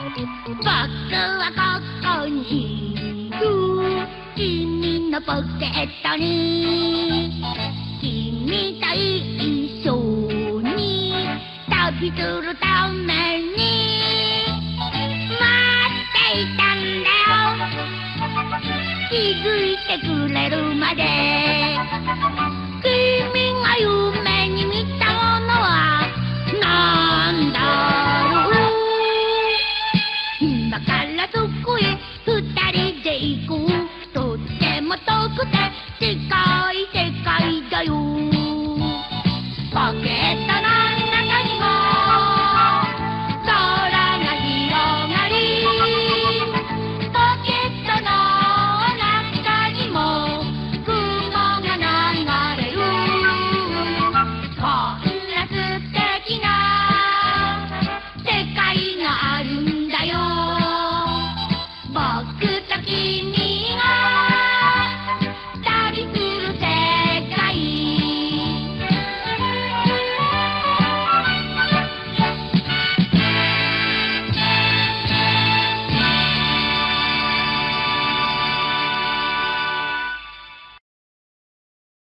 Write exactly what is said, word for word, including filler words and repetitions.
僕はここにいる君のポケットに君と一緒に旅するために待っていたんだよ気づいてくれるまで君が夢